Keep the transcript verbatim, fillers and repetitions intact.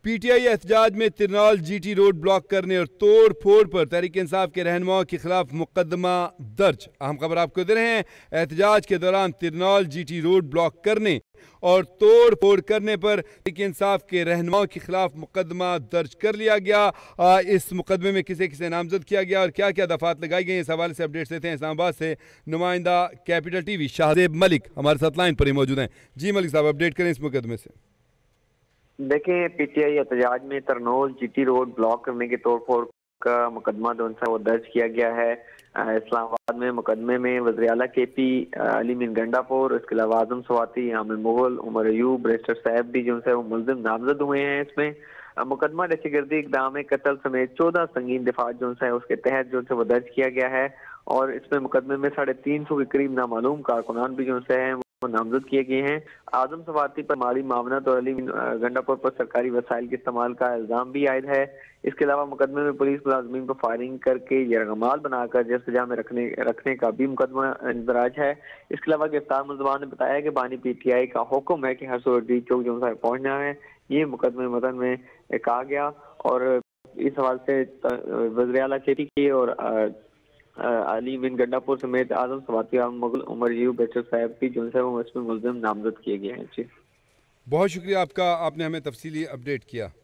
PTI एहतजाज में तिरनाल GT road block करने और तोड़ फोड़ पर तहरीक इंसाफ के रहनुमाओं के खिलाफ मुकदमा दर्ज। अहम खबर आपको दे रहे हैं। एहतजाज के दौरान तिरनाल जीटी रोड ब्लॉक करने और तोड़ फोड़ करने पर तहरीक इंसाफ के रहनुमाओं के खिलाफ मुकदमा दर्ज कर लिया गया। आ, इस मुकदमे में किसे किसे नामजद किया गया और क्या क्या दफात लगाई गई, इस हवाले से अपडेट्स देते हैं। इस्लामाबाद से नुमाइंदा कैपिटल टीवी शाहजेब मलिक हमारे साथ लाइन पर ही मौजूद हैं। जी मलिक साहब, अपडेट करें इस मुकदमे से। देखें, पीटीआई एहतजाज में तरनोल जीटी रोड ब्लॉक करने के तोड़ फोड़ का मुकदमा जो है वो दर्ज किया गया है। इस्लामाबाद में मुकदमे में वज़ीर आला के पी अली मीन गंडापुर, इसके अलावा आजम स्वाति, आमिर मुगल, उमर अयूब, बैरिस्टर साहब भी जो है वो मुलजिम नामजद हुए हैं। इसमें मुकदमा दहशतगर्दी इक़दाम कत्ल समेत चौदह संगीन दिफात जो है उसके तहत जो है वो दर्ज किया गया है और इसमें मुकदमे में साढ़े तीन सौ के करीब नामालूम कारकुनान भी जो है नामजद किए गए हैं। आजम सवाती पर माली मामनत और अली गंडापुर पर सरकारी वसाइल के इस्तेमाल का इल्जाम भी आयद है। इसके अलावा मुकदमे में पुलिस मुलाजमीन पर फायरिंग करके यरगमाल बनाकर जेल सजा में रखने रखने का भी मुकदमा इंदराज है। इसके अलावा गिरफ्तार मुलजमान ने बताया कि बानी पीटीआई का हुक्म है कि हर सूरत डी चौक जो है पहुंचना है। ये मुकदमे मतन में कहा गया और इस हवाले से वज़ीर आला के पी की और अली बिन गंडापुर समेत आजम सवाती, मुगल, उमर अयूब, बैरिस्टर साहब भी जो है वो इसमें मुलजिम नामजद किए गए हैं। जी बहुत शुक्रिया आपका, आपने हमें तफसीली अपडेट किया।